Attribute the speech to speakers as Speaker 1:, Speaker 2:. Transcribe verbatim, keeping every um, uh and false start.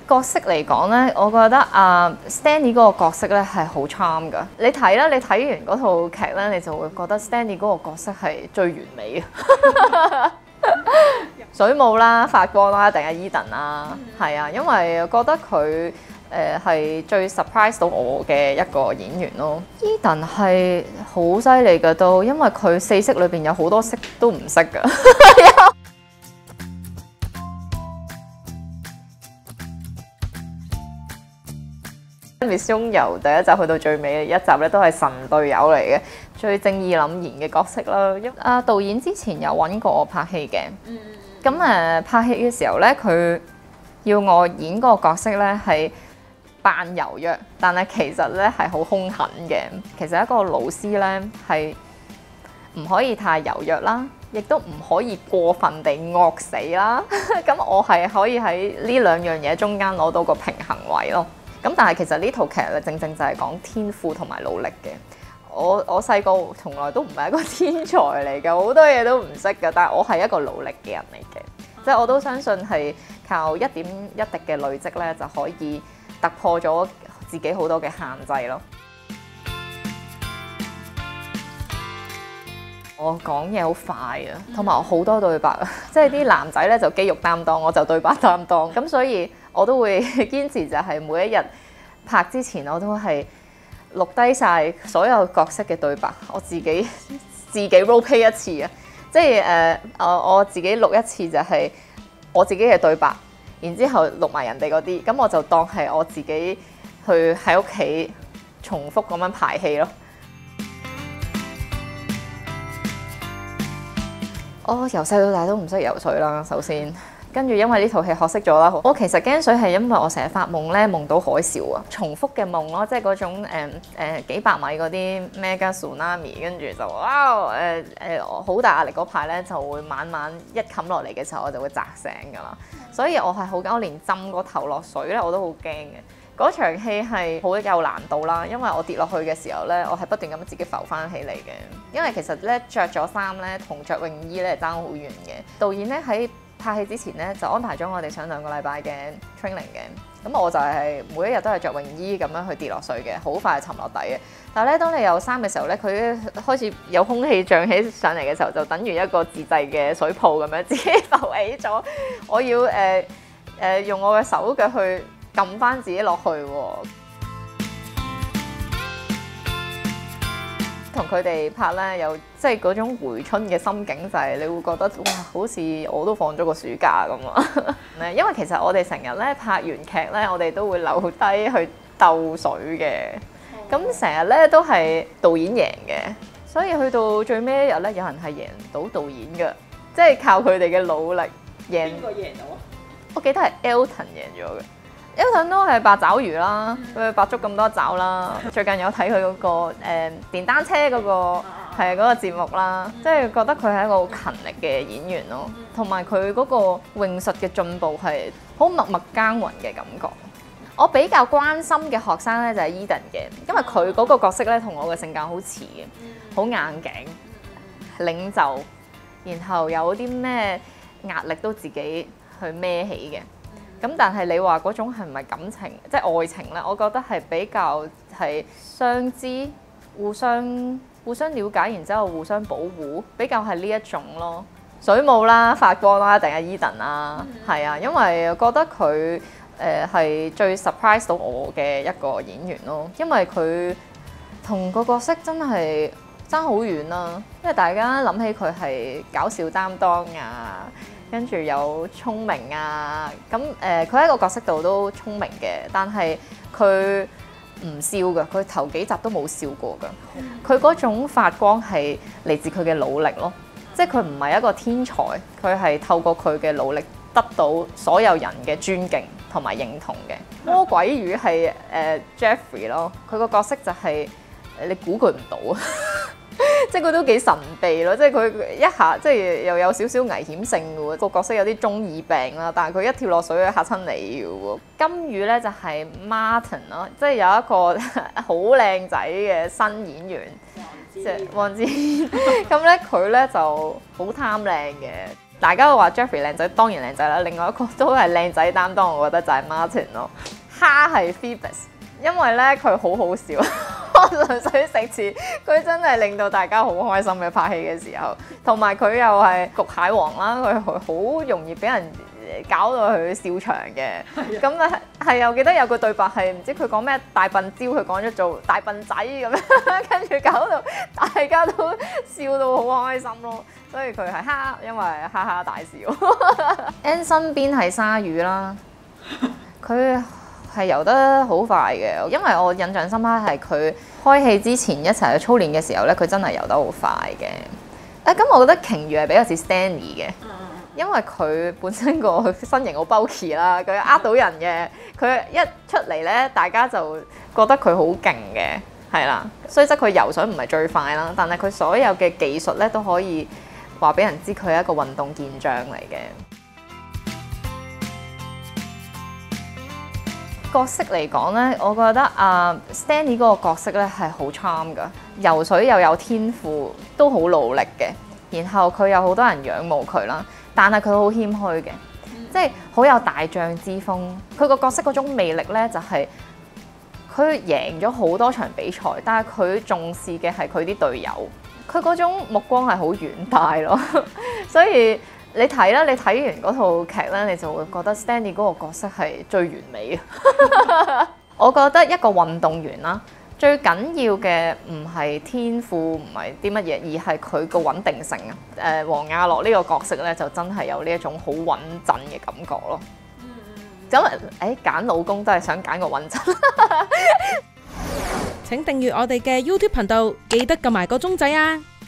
Speaker 1: 角色嚟講咧，我覺得啊、uh, Stanley 嗰個角色咧係好 charm 㗎。你睇啦，你睇完嗰套劇咧，你就會覺得 Stanley 嗰個角色係最完美嘅。水母啦、發光啦，定係 Eden 啦，係啊，因為我覺得佢誒係最 surprise 到我嘅一個演員咯。Eden 係好犀利㗎都，因為佢四色裏邊有好多色都唔識㗎。Mission 由第一集去到最尾一集咧，都係神隊友嚟嘅，最正義凜然嘅角色啦。啊，導演之前有揾過我拍戲嘅，咁誒、呃、拍戲嘅時候咧，佢要我演嗰個角色咧係扮柔弱，但係其實咧係好兇狠嘅。其實一個老師咧係唔可以太柔弱啦，亦都唔可以過分地惡死啦。咁我係可以喺呢兩樣嘢中間攞到個平衡位咯。咁但係其實呢套劇咧，正正就係講天賦同埋努力嘅。我我細個從來都唔係一個天才嚟嘅，好多嘢都唔識嘅。但係我係一個努力嘅人嚟嘅，即係我都相信係靠一點一滴嘅累積咧，就可以突破咗自己好多嘅限制咯。我講嘢好快啊，同埋我好多對白啊，即係啲男仔咧就肌肉擔當，我就對白擔當。咁所以我都會堅持就係每一日拍之前，我都係錄低晒所有角色嘅對白，我自己自己 role play 一次啊，即係誒我我自己錄一次就係我自己嘅對白，然之後錄埋人哋嗰啲，咁我就當係我自己去喺屋企重複咁樣排戲咯。我由細到大都唔識游水啦，首先，跟住因為呢套戲學識咗啦。我其實驚水係因為我成日發夢咧，夢到海嘯啊，重複嘅夢咯，即係嗰種誒誒、呃、幾百米嗰啲 mega tsunami，跟住就哇誒誒好大壓力嗰排咧，就會晚晚一冚落嚟嘅時候，我就會擲醒㗎啦。所以我係好驚，我連浸個頭落水咧，我都好驚嘅。嗰場戲係好有難度啦，因為我跌落去嘅時候咧，我係不斷咁自己浮翻起嚟嘅。因為其實咧着咗衫咧同着泳衣咧爭好遠嘅。導演咧喺拍戲之前咧就安排咗我哋上兩個禮拜嘅 training 嘅。咁我就係每一日都係着泳衣咁樣去跌落水嘅，好快沉落底嘅。但係咧，當你有衫嘅時候咧，佢開始有空氣漲起上嚟嘅時候，就等於一個自製嘅水泡咁樣自己浮起咗。我要誒誒、呃呃、用我嘅手腳去撳翻自己落去喎，同佢哋拍咧，有即係嗰種回春嘅心境，就係你會覺得哇，好似我都放咗個暑假咁啊！因為其實我哋成日咧拍完劇咧，我哋都會留低去鬥水嘅，咁成日咧都係導演贏嘅，所以去到最尾一日咧，有人係贏到導演嘅，即係靠佢哋嘅努力贏。邊個贏到啊？我記得係 Elton 贏咗嘅。Elton 都係八爪魚啦，佢白足咁多爪啦。最近有睇佢嗰個誒、呃、電單車嗰、嗰個係嗰、嗰個節目啦，即係覺得佢係一個好勤力嘅演員咯，同埋佢嗰個泳術嘅進步係好默默耕耘嘅感覺。我比較關心嘅學生咧就係 Eden 嘅，因為佢嗰個角色咧同我嘅性格好似嘅，好硬頸、領袖，然後有啲咩壓力都自己去孭起嘅。咁但係你話嗰種係唔係感情，即係愛情咧？我覺得係比較係相知、互相互相了解，然之後互相保護，比較係呢一種咯。水母啦、發光啦，定係 Eden 啦，係啊，因為我覺得佢誒係最 surprise 到我嘅一個演員咯，因為佢同個角色真係爭好遠啦。因為大家諗起佢係搞笑擔當啊。跟住有聰明啊，咁誒佢喺個角色度都聰明嘅，但係佢唔笑㗎，佢頭幾集都冇笑過㗎。佢嗰種發光係嚟自佢嘅努力咯，即係佢唔係一個天才，佢係透過佢嘅努力得到所有人嘅尊敬同埋認同嘅。魔鬼魚係誒 Jeffrey 咯，佢個角色就係、是、你估佢唔到啊！即係佢都幾神秘咯，即係佢一下即係又有少少危險性嘅喎，個角色有啲中二病啦，但係佢一跳落水嚇親你嘅喎。金魚咧就係 Martin 咯，即係有一個好靚仔嘅新演員，即係黃之咁咧，佢咧就好貪靚嘅。 大家都話 Jeffrey 靚仔，當然靚仔啦。另外一個都係靚仔擔當，我覺得就係 Martin 咯。蝦係 Phoebus，因為咧佢好好笑，我純粹食詞，佢真係令到大家好開心嘅拍戲嘅時候，同埋佢又係焗蟹王啦，佢好容易俾人搞到佢笑場嘅。咁啊係啊，我記得有個對白係唔知佢講咩大笨蕉，佢講咗做大笨仔咁樣，跟住搞到大家都笑到好開心咯。所以佢係蝦，因為哈哈大笑。Anne 身邊係鯊魚啦，佢係游得好快嘅，因為我印象深刻係佢開戲之前一齊去操練嘅時候咧，佢真係游得好快嘅。啊，咁我覺得鯨魚係比較似 Stanley 嘅，因為佢本身個身形好 bulky 啦，佢呃到人嘅，佢一出嚟咧，大家就覺得佢好勁嘅，係啦。雖則佢游水唔係最快啦，但係佢所有嘅技術咧都可以話俾人知佢係一個運動健將嚟嘅。角色嚟講咧，我覺得啊、uh, Stanley 嗰個角色咧係好 charm 㗎，游水又有天賦，都好努力嘅。然後佢有好多人仰慕佢啦，但係佢好謙虛嘅，即係好有大將之風。佢個角色嗰種魅力咧，就係佢贏咗好多場比賽，但係佢重視嘅係佢啲隊友，佢嗰種目光係好遠大咯。所以你睇啦，你睇完嗰套劇咧，你就會覺得 Stanley 嗰個角色係最完美嘅。我覺得一個運動員啦，最緊要嘅唔係天賦，唔係啲乜嘢，而係佢個穩定性啊。誒、呃，黃亞樂呢個角色咧，就真係有呢一種好穩陣嘅感覺咯。咁誒揀老公都係想揀個穩陣。
Speaker 2: 請訂閱我哋嘅 YouTube 頻道，記得撳埋個鐘仔啊！